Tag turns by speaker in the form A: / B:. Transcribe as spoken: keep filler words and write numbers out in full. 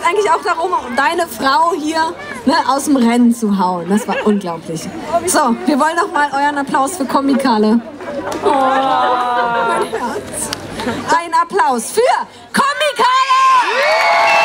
A: eigentlich auch darum, deine Frau hier ne, aus dem Rennen zu hauen. Das war unglaublich. So, wir wollen noch mal euren Applaus für Komikale. Oh, mein Herz. Ein Applaus für Komikale!